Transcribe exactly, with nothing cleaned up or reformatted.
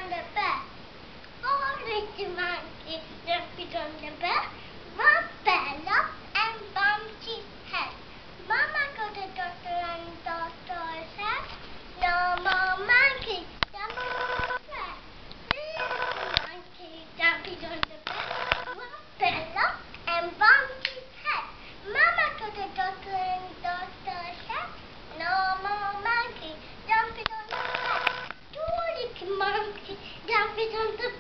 on the bed. Four little monkeys jumped on the bed. One fell off and bumped his head. Mama got the doctor and doctor said, no more monkeys jumping on the bed. Three little monkeys jumped on the bed. One fell off and bumped his head. Mama got the doctor and doctor said, no more monkeys jumping on the bed. Two little monkeys jumped on the